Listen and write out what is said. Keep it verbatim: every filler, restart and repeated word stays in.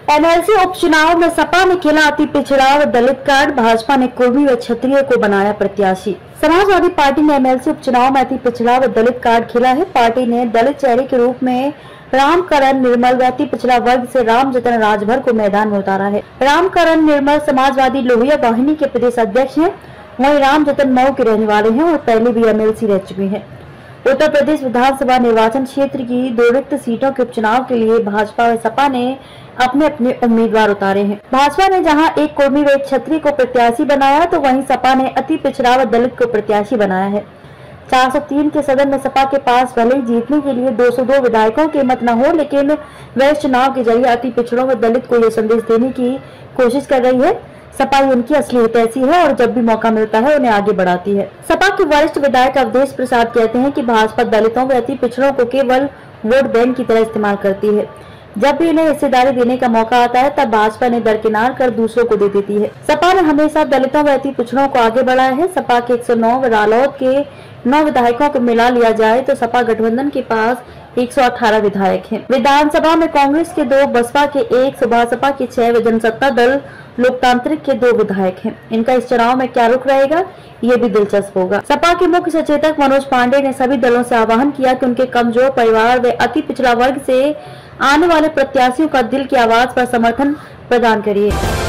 MLC उपचुनाव में सपा ने खेला अति पिछड़ा व दलित कार्ड, भाजपा ने कुर्मी व क्षत्रिय को बनाया प्रत्याशी। समाजवादी पार्टी ने एमएलसी उपचुनाव में अति पिछड़ा व दलित कार्ड खेला है। पार्टी ने दलित चेहरे के रूप में रामकरण निर्मल व अति पिछड़ा वर्ग से राम जतन राजभर को मैदान में उतारा है। रामकरण निर्मल समाजवादी लोहिया वाहिनी के प्रदेश अध्यक्ष हैं, वहीं राम जतन मऊ के रहने वाले हैं और पहले भी एमएलसी रह चुके हैं। उत्तर प्रदेश विधानसभा निर्वाचन क्षेत्र की दो रिक्त सीटों के उपचुनाव के लिए भाजपा व सपा ने अपने अपने उम्मीदवार उतारे हैं। भाजपा ने जहां एक कुर्मी व एक क्षत्रिय को प्रत्याशी बनाया, तो वहीं सपा ने अति पिछड़ा व दलित को प्रत्याशी बनाया है। चार सौ तीन के सदन में सपा के पास भले ही जीतने के लिए दो सौ दो विधायकों की मत न हो, लेकिन वह चुनाव के जरिए अति पिछड़ों व दलित को यह संदेश देने की कोशिश कर रही है। सपा उनकी असली हितैषी है और जब भी मौका मिलता है उन्हें आगे बढ़ाती है। सपा के वरिष्ठ विधायक अवधेश प्रसाद कहते हैं कि भाजपा दलितों व अति पिछड़ों को केवल वोट बैंक की तरह इस्तेमाल करती है। जब भी उन्हें हिस्सेदारी देने का मौका आता है, तब भाजपा ने दरकिनार कर दूसरों को दे देती है। सपा ने हमेशा दलितों व अति पिछड़ों को आगे बढ़ाया है। सपा के एक सौ नौ व रालोद के नौ विधायकों को मिला लिया जाए तो सपा गठबंधन के पास एक सौ अठारह विधायक हैं। विधानसभा में कांग्रेस के दो, बसपा के एक, सपा के छह व जनसत्ता दल लोकतांत्रिक के दो विधायक हैं। इनका इस चुनाव में क्या रुख रहेगा, ये भी दिलचस्प होगा। सपा के मुख्य सचेतक मनोज पांडे ने सभी दलों से आह्वान किया कि उनके कमजोर परिवार व अति पिछड़ा वर्ग से आने वाले प्रत्याशियों का दिल की आवाज पर समर्थन प्रदान करिए।